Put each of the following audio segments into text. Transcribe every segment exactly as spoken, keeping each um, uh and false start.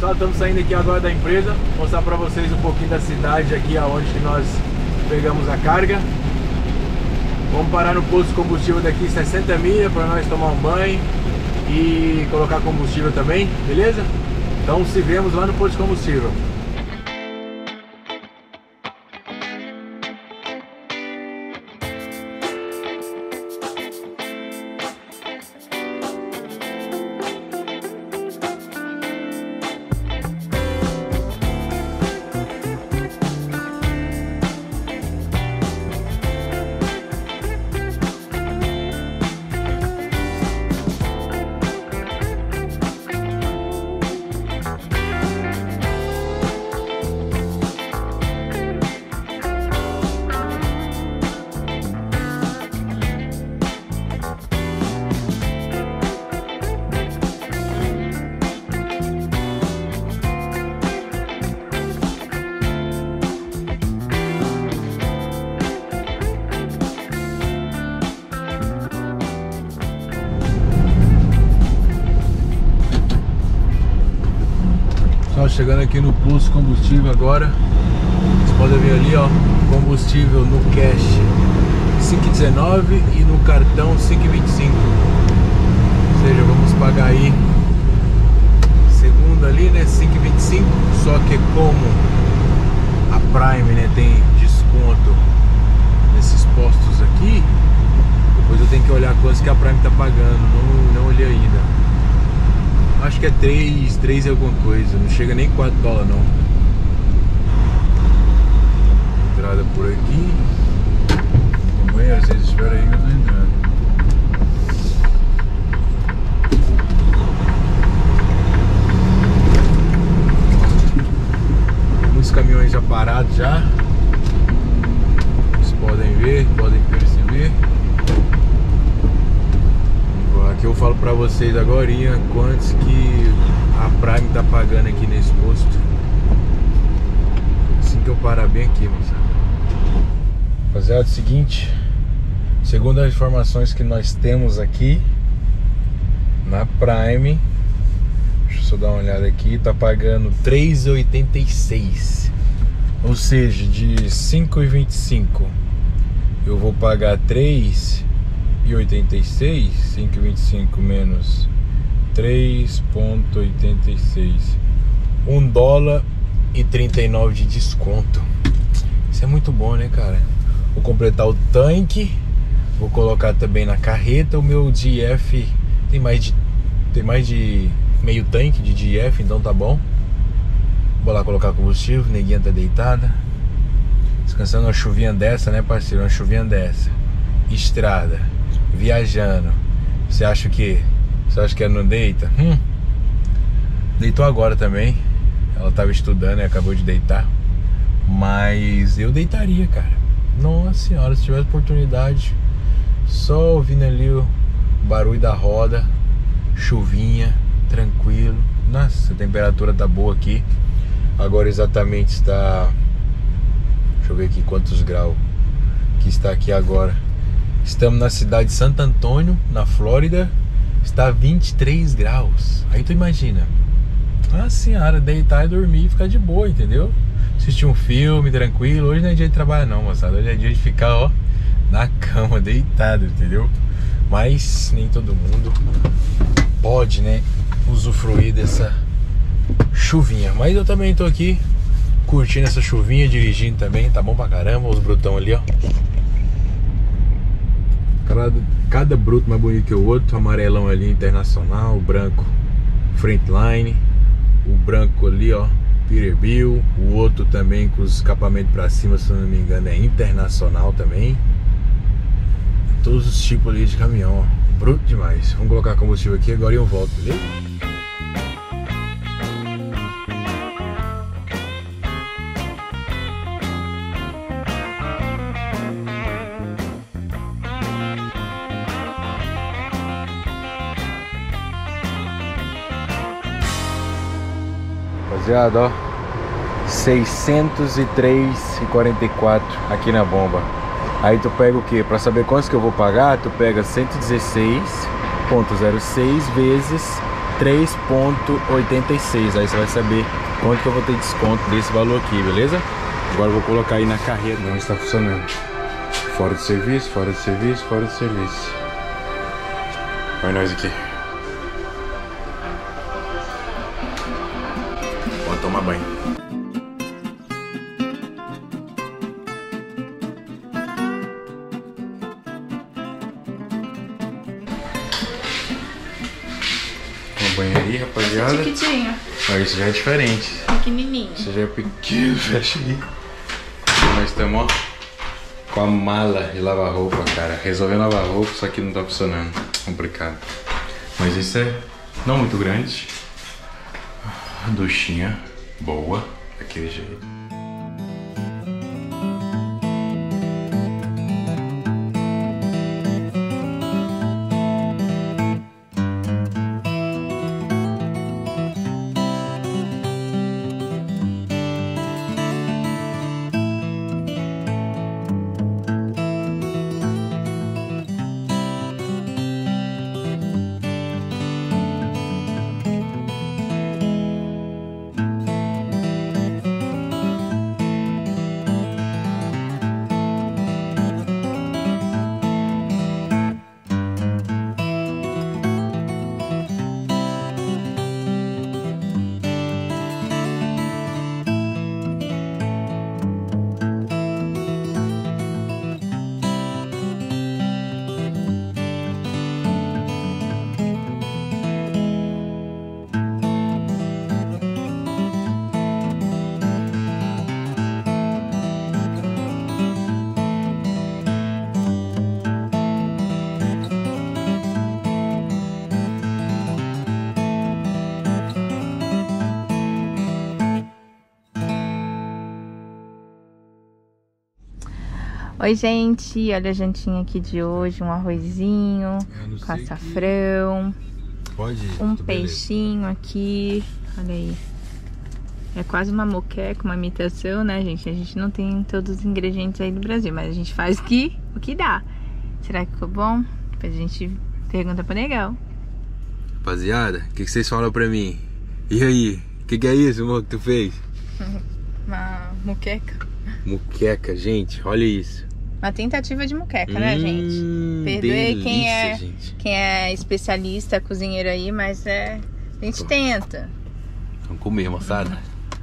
Pessoal, estamos saindo aqui agora da empresa. Vou mostrar para vocês um pouquinho da cidade aqui aonde que nós pegamos a carga. Vamos parar no posto de combustível daqui sessenta milhas para nós tomar um banho e colocar combustível também, beleza? Então se vemos lá no posto de combustível. Chegando aqui no posto de combustível agora. Vocês podem ver ali, ó, combustível no cash cinco reais e dezenove centavos e no cartão cinco reais e vinte e cinco centavos. Ou seja, vamos pagar aí segundo ali, né, cinco reais e vinte e cinco centavos. Só que como a Prime, né, tem desconto nesses postos aqui, depois eu tenho que olhar quantos que a Prime tá pagando. Não, não olhei ainda. Acho que é três, três e alguma coisa. Não chega nem quatro dólares não. Entrada por aqui. Companheiro, vocês esperam aí que eu tô entrando. Muitos caminhões já parados já. Vocês podem ver, podem perceber. Aqui eu falo pra vocês agora quantos que a Prime tá pagando aqui nesse posto. Assim que eu parar bem aqui, moçada. Rapaziada, é o seguinte, segundo as informações que nós temos aqui na Prime, deixa eu só dar uma olhada aqui, tá pagando três reais e oitenta e seis centavos. Ou seja, de cinco reais e vinte e cinco centavos eu vou pagar três e oitenta e seis, cinco e vinte e cinco menos três vírgula oitenta e seis, um dólar e trinta e nove de desconto. Isso é muito bom, né, cara? Vou completar o tanque, vou colocar também na carreta. O meu D F tem mais de tem mais de meio tanque de D F, então tá bom. Vou lá colocar combustível, neguinha tá deitada, descansando. Uma chuvinha dessa, né, parceiro? Uma chuvinha dessa, estrada, viajando. Você acha que Você acha que ela não deita? Hum. Deitou agora também. Ela tava estudando e acabou de deitar. Mas eu deitaria, cara. Nossa senhora, se tivesse oportunidade, só ouvindo ali o barulho da roda, chuvinha, tranquilo. Nossa, a temperatura tá boa aqui. Agora exatamente está, deixa eu ver aqui quantos graus que está aqui agora. Estamos na cidade de Santo Antônio, na Flórida. Está vinte e três graus. Aí tu imagina, a senhora deitar e dormir e ficar de boa, entendeu? Assistir um filme tranquilo. Hoje não é dia de trabalhar não, moçada. Hoje é dia de ficar, ó, na cama, deitado, entendeu? Mas nem todo mundo pode, né, usufruir dessa chuvinha. Mas eu também tô aqui curtindo essa chuvinha, dirigindo também. Tá bom pra caramba. Os brutão ali, ó. Cada, cada bruto mais bonito que o outro. O amarelão ali, Internacional. O branco, Frontline. O branco ali, ó, Peterbilt. O outro também com os escapamentos pra cima, se não me engano, é Internacional também. Todos os tipos ali de caminhão, ó. Bruto demais. Vamos colocar combustível aqui agora e eu volto, beleza? Rapaziada, ó, seiscentos e três e quarenta e quatro aqui na bomba. Aí tu pega o que? Pra saber quantos que eu vou pagar, tu pega cento e dezesseis vírgula zero seis vezes três ponto oitenta e seis. Aí você vai saber quanto que eu vou ter desconto desse valor aqui, beleza? Agora eu vou colocar aí na carreira. Não está funcionando. Fora de serviço, fora de serviço, fora de serviço. Vai nós aqui. Vamos tomar banho. Uma banheirinha, rapaziada. Chiquitinho. Mas isso já é diferente. Pequenininho. Isso já é pequeno, fecha aí. Nós estamos, ó, com a mala de lavar roupa, cara. Resolvendo lavar roupa, só que não tá funcionando. Complicado. Mas isso é não muito grande. Duchinha boa, daquele jeito. Oi, gente, olha a jantinha aqui de hoje, um arrozinho com açafrão, Pode ir, um tô peixinho beleza. Aqui, olha aí, é quase uma moqueca, uma imitação, né, gente? A gente não tem todos os ingredientes aí do Brasil, mas a gente faz o que, o que dá. Será que ficou bom? Depois a gente pergunta pro Negão. Rapaziada, o que, que vocês falam pra mim? E aí, o que, que é isso, amor, que tu fez? Uma moqueca. Moqueca, gente, olha isso. Uma tentativa de moqueca, hum, né, gente? Perdoe quem é, gente. quem é especialista, cozinheiro aí, mas é, a gente Pô. tenta. Vamos comer, moçada.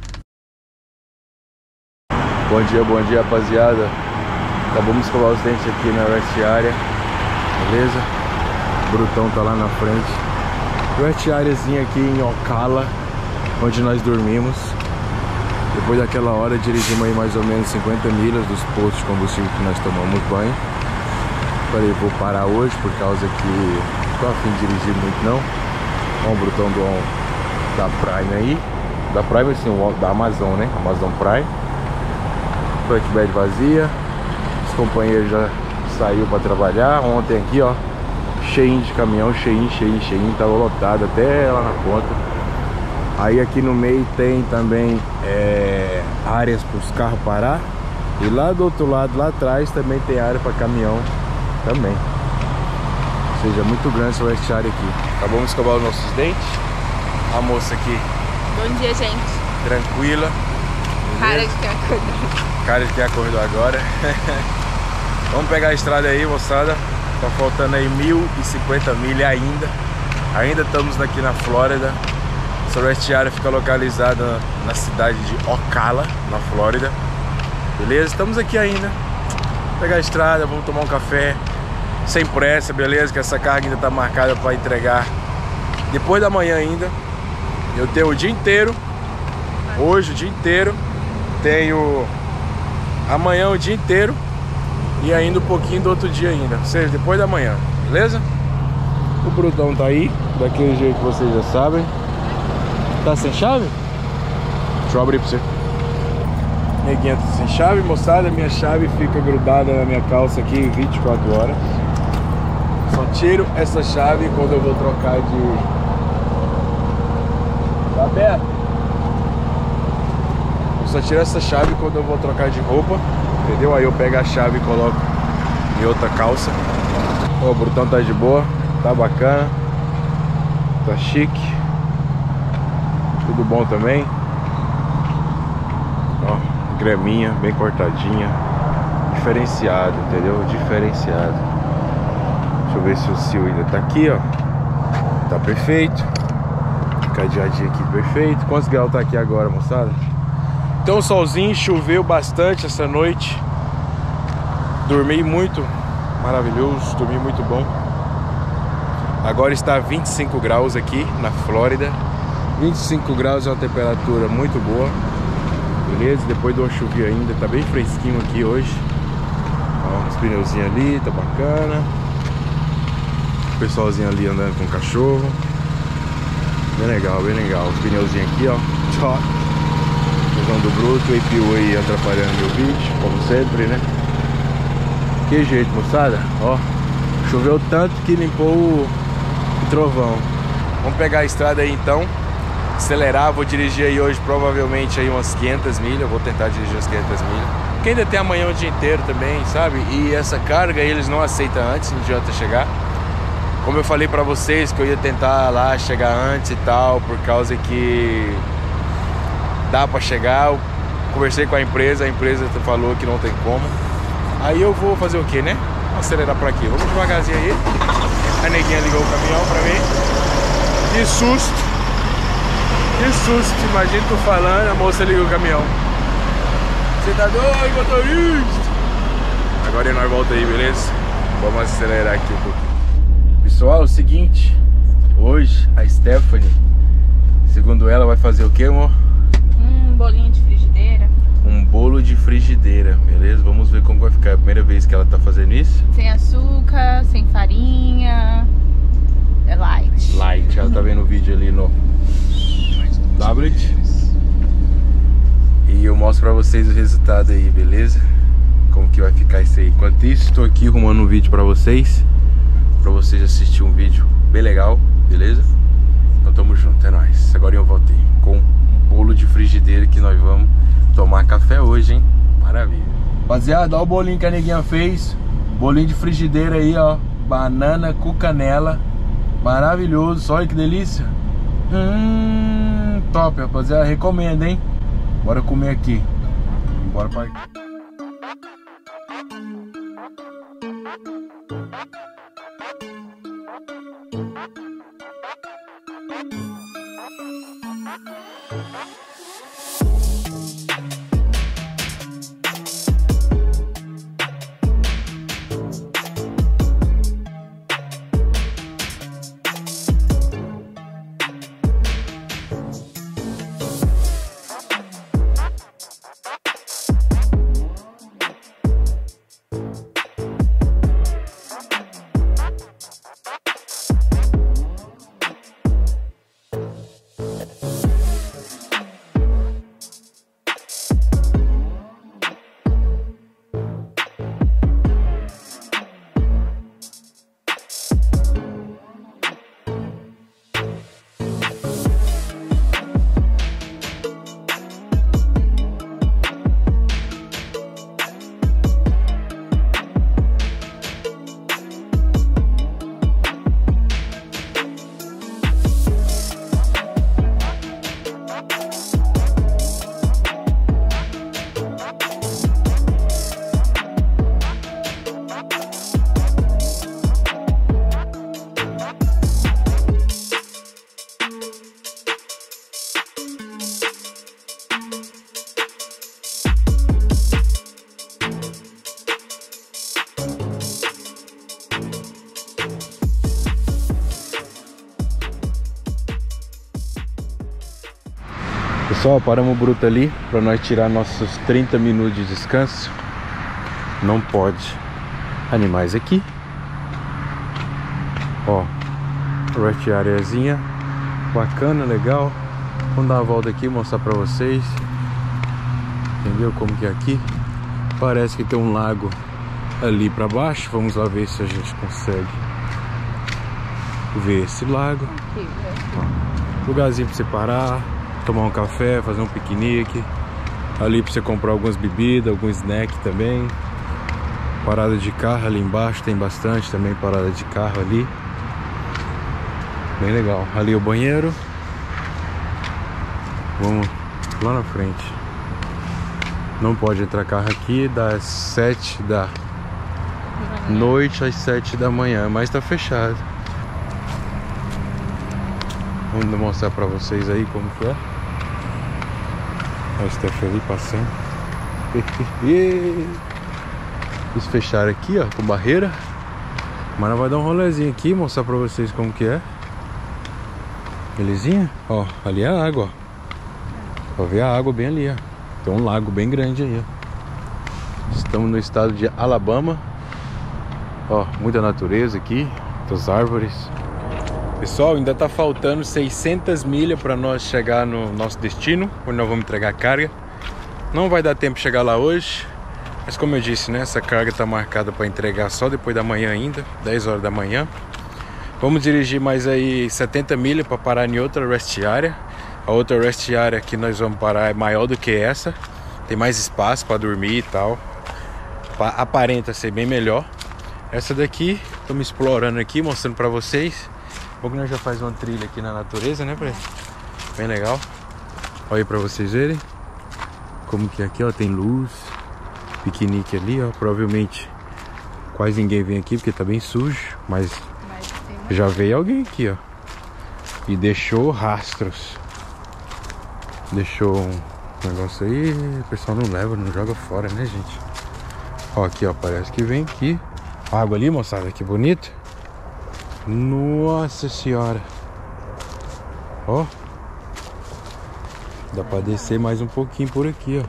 Bom dia, bom dia, rapaziada. Acabamos de escovar os dentes aqui na Rest Area, beleza? O Brutão tá lá na frente. Rest Areazinha aqui em Ocala, onde nós dormimos. Depois daquela hora dirigimos aí mais ou menos cinquenta milhas dos postos de combustível que nós tomamos banho. Falei, vou parar hoje por causa que não tô a fim de dirigir muito não. Ó, o Brutão do, da Prime aí. Da Prime assim, o da Amazon, né? Amazon Prime. Flatbed vazia. Os companheiros já saiu para trabalhar. Ontem aqui, ó, cheinho de caminhão, cheinho, cheinho, cheinho. Tava lotado até lá na ponta. Aí aqui no meio tem também é, áreas para os carros parar. E lá do outro lado, lá atrás, também tem área para caminhão também. Ou seja, muito grande essa Rest Area aqui. Acabamos de escovar os nossos dentes. A moça aqui. Bom dia, gente. Tranquila. Cara de quem acordou. Cara de quem acordou agora. Vamos pegar a estrada aí, moçada. Tá faltando aí mil e cinquenta milhas ainda. Ainda estamos aqui na Flórida. Essa Rest Area fica localizada na cidade de Ocala, na Flórida. Beleza? Estamos aqui ainda. Vamos pegar a estrada, vamos tomar um café. Sem pressa, beleza? Que essa carga ainda está marcada para entregar depois da manhã ainda. Eu tenho o dia inteiro. Hoje o dia inteiro. Tenho amanhã o dia inteiro. E ainda um pouquinho do outro dia ainda. Ou seja, depois da manhã. Beleza? O Brutão tá aí. Daquele jeito que vocês já sabem. Tá sem chave? Deixa eu abrir pra você. Neguinha tá sem chave, moçada. Minha chave fica grudada na minha calça aqui vinte e quatro horas. Só tiro essa chave quando eu vou trocar de... Tá aberto? Eu só tiro essa chave quando eu vou trocar de roupa. Entendeu? Aí eu pego a chave e coloco em outra calça. Ó, o Brutão tá de boa. Tá bacana. Tá chique. tudo bom também. Ó, graminha bem cortadinha, diferenciado, entendeu? Diferenciado. Deixa eu ver se o cio ainda tá aqui, ó. Tá perfeito. Cadeadinho aqui perfeito. Quantos graus tá aqui agora, moçada? Então, solzinho, choveu bastante essa noite. Dormi muito, maravilhoso, dormi muito bom. Agora está vinte e cinco graus aqui na Flórida. vinte e cinco graus é uma temperatura muito boa. Beleza? Depois de uma chuvinha ainda, tá bem fresquinho aqui hoje. Ó, os pneuzinhos ali, tá bacana. O pessoalzinho ali andando com o cachorro. Bem legal, bem legal. Os pneuzinhos aqui, ó. Tchau. Usando bruto, o A P U aí atrapalhando meu vídeo, como sempre, né? Que jeito, moçada. Ó, choveu tanto que limpou o, o trovão. Vamos pegar a estrada aí então. Acelerar, vou dirigir aí hoje provavelmente aí umas quinhentas milhas. Vou tentar dirigir umas quinhentas milhas. Porque ainda tem amanhã o dia inteiro também, sabe? E essa carga eles não aceitam antes, não adianta chegar. Como eu falei pra vocês que eu ia tentar lá chegar antes e tal, por causa que dá pra chegar. Eu conversei com a empresa, a empresa falou que não tem como. Aí eu vou fazer o que, né? Acelerar por aqui. Vamos devagarzinho aí. A neguinha ligou o caminhão pra mim. Que susto! Que susto! Imagina tu falando, a moça ligou o caminhão. Você tá doido, motorista? Agora nós volta aí, beleza? Vamos acelerar aqui um pouquinho. Pessoal, é o seguinte. Hoje a Stephanie, segundo ela, vai fazer o que, amor? Um bolinho de frigideira. Um bolo de frigideira, beleza? Vamos ver como vai ficar. É a primeira vez que ela tá fazendo isso. Sem açúcar, sem farinha. É light. Light, ela tá vendo o vídeo ali no tablet. E eu mostro pra vocês o resultado aí, beleza? Como que vai ficar isso aí. Enquanto isso, tô aqui arrumando um vídeo pra vocês. Pra vocês assistirem um vídeo bem legal, beleza? Então tamo junto, é nóis. Agora eu voltei com um bolo de frigideira que nós vamos tomar café hoje, hein? Maravilha. Rapaziada, olha o bolinho que a neguinha fez. Bolinho de frigideira aí, ó. Banana com canela. Maravilhoso. Olha que delícia. Hum, top, rapaziada. Recomendo, hein? Bora comer aqui. Bora pra... Pessoal, paramos o bruto ali para nós tirar nossos trinta minutos de descanso. Não pode. Animais aqui. Ó, rest areazinha bacana, legal. Vamos dar uma volta aqui, mostrar para vocês. Entendeu como que é aqui? Parece que tem um lago ali para baixo. Vamos lá ver se a gente consegue ver esse lago. Ó, lugarzinho para você parar, tomar um café, fazer um piquenique. Ali para você comprar algumas bebidas, algum snack também. Parada de carro ali embaixo, tem bastante também parada de carro ali. Bem legal. Ali o banheiro. Vamos lá na frente. Não pode entrar carro aqui das sete da noite às sete da manhã, mas tá fechado. Vamos mostrar pra vocês aí como que é. Olha o Steph ali passando. Eles fecharam aqui, ó, com barreira. Mas nós vai dar um rolezinho aqui, mostrar pra vocês como que é. Belezinha? Ó, ali é a água, ó. Pra ver a água bem ali, ó. Tem um lago bem grande aí, ó. Estamos no estado de Alabama. Ó, muita natureza aqui, muitas árvores. Pessoal, ainda tá faltando seiscentas milhas para nós chegar no nosso destino, onde nós vamos entregar a carga. Não vai dar tempo de chegar lá hoje, mas como eu disse, né, essa carga tá marcada para entregar só depois da manhã ainda, dez horas da manhã. Vamos dirigir mais aí setenta milhas para parar em outra rest area. A outra rest area que nós vamos parar é maior do que essa, tem mais espaço para dormir e tal. Aparenta ser bem melhor. Essa daqui, estamos explorando aqui, mostrando para vocês. Um pouco nós já faz uma trilha aqui na natureza, né, Pre? Bem legal. Olha aí pra vocês verem como que é aqui, ó, tem luz. Piquenique ali, ó. Provavelmente quase ninguém vem aqui porque tá bem sujo, mas já veio alguém aqui, ó, e deixou rastros. Deixou um negócio aí, o pessoal não leva, não joga fora, né, gente? Ó, aqui, ó, parece que vem aqui. Água ali, moçada, que bonito. Nossa senhora. Ó, dá pra descer mais um pouquinho por aqui,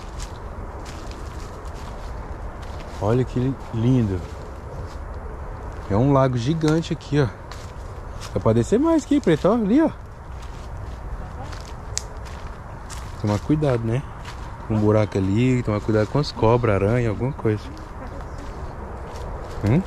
ó. Olha que lindo. É um lago gigante aqui, ó. Dá pra descer mais aqui, Preto, ó, ali, ó. Tomar cuidado, né? Com um buraco ali, tomar cuidado com as cobras, aranha, alguma coisa. Hum?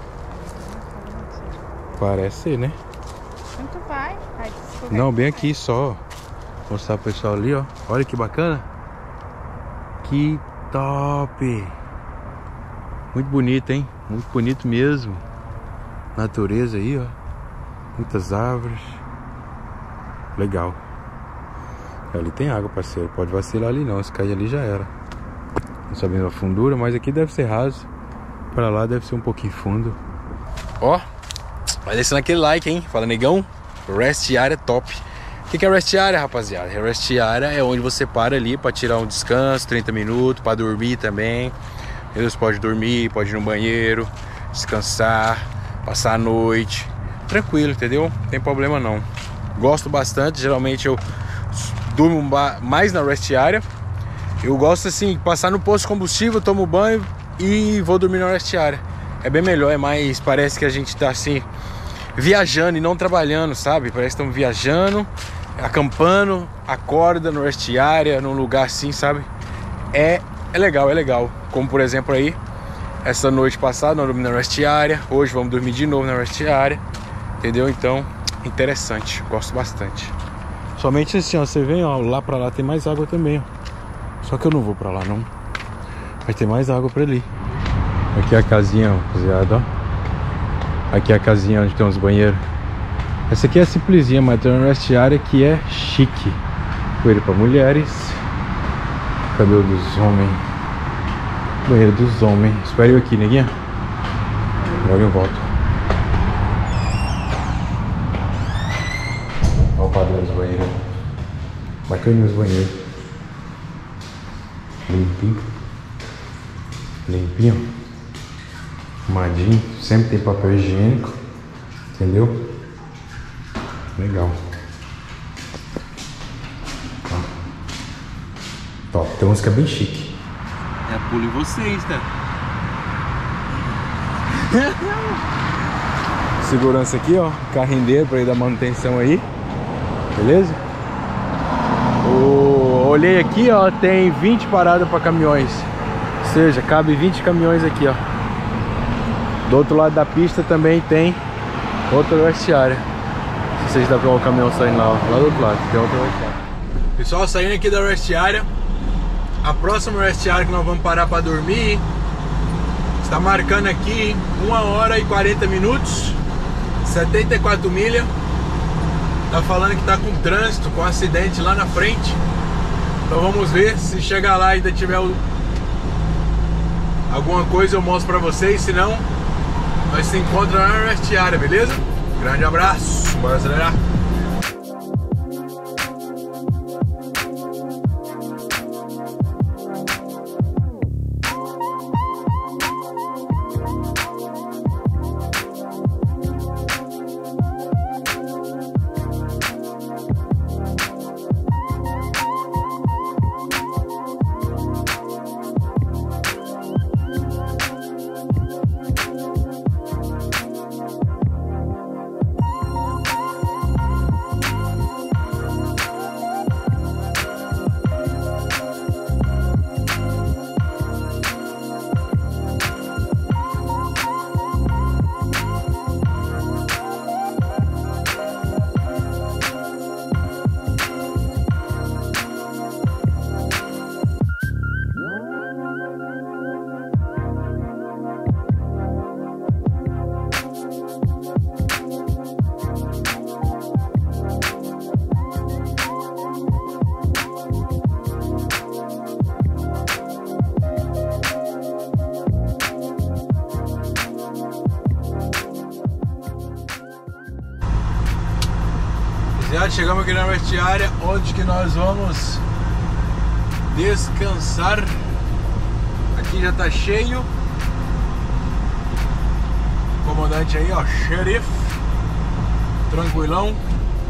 Parece ser, né? Onde vai? Vai Não, bem aqui só. Vou mostrar pro pessoal ali, ó. Olha que bacana. Que top. Muito bonito, hein? Muito bonito mesmo. Natureza aí, ó. Muitas árvores. Legal. Ali tem água, parceiro. Pode vacilar ali não. Se cair ali já era. Não sabendo a fundura, mas aqui deve ser raso. Pra lá deve ser um pouquinho fundo. Ó, vai descendo aquele like, hein? Fala, negão. Rest area top. O que, que é rest area, rapaziada? Rest area é onde você para ali pra tirar um descanso, trinta minutos, pra dormir também. Eles podem dormir, pode ir no banheiro, descansar, passar a noite. Tranquilo, entendeu? Não tem problema não. Gosto bastante, geralmente eu durmo mais na rest area. Eu gosto assim, passar no posto de combustível, tomo banho e vou dormir na rest area. É bem melhor, é mais, parece que a gente tá assim, viajando e não trabalhando, sabe? Parece que estamos viajando, acampando, acorda no rest area, num lugar assim, sabe? É, é legal, é legal. Como por exemplo aí, essa noite passada nós dormimos na rest area, hoje vamos dormir de novo na rest area, entendeu? Então, interessante, gosto bastante. Somente assim, ó, você vem, ó, lá pra lá tem mais água também, ó. Só que eu não vou pra lá não. Mas tem mais água pra ali. Aqui é a casinha, ó, rapaziada, ó. Aqui é a casinha onde tem uns banheiros. Essa aqui é simplesinha, mas tem uma rest area que é chique. Banheiro pra mulheres. Cadê o dos homens? Banheiro dos homens. Espera eu aqui, neguinha. Agora eu volto. Olha o padrão dos banheiros. Bacana os banheiros. Limpinho. Limpinho. Arrumadinho. Sempre tem papel higiênico. Entendeu? Legal. Ó. Top. Tem música bem chique. É pulo em vocês, tá? Segurança aqui, ó. Carrinho pra ir dar manutenção aí. Beleza? O... Olhei aqui, ó. Tem vinte paradas para caminhões. Ou seja, cabe vinte caminhões aqui, ó. Do outro lado da pista também tem outra rest area. Se vocês dá pra ver o caminhão saindo lá, ó. Lá do outro lado tem outra rest area. Pessoal, saindo aqui da rest area. A próxima rest area que nós vamos parar para dormir está marcando aqui uma hora e quarenta minutos, setenta e quatro milhas. Tá falando que tá com trânsito, com acidente lá na frente. Então vamos ver, se chegar lá e ainda tiver o... alguma coisa eu mostro pra vocês, se não, nós se encontramos na vestiária, beleza? Grande abraço, bora acelerar. Já chegamos aqui na vestiária, onde que nós vamos descansar. Aqui já tá cheio. O comandante aí, ó, xerife, tranquilão.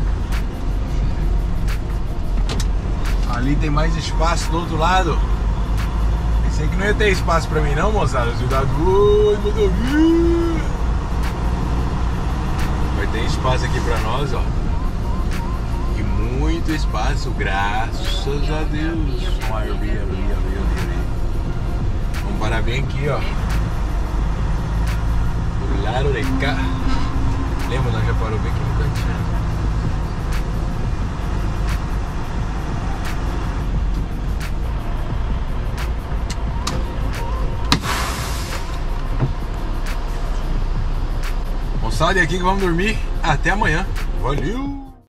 Ali tem mais espaço do outro lado. Pensei que não ia ter espaço pra mim não, moçada. Ui, meu Deus. Vai ter espaço aqui pra nós, ó. Muito espaço, graças a Deus. Vamos parar bem aqui, ó. Do lado de cá. Lembra, nós já parou bem aqui no cantinho. Moçada, e aqui que vamos dormir até amanhã. Valeu!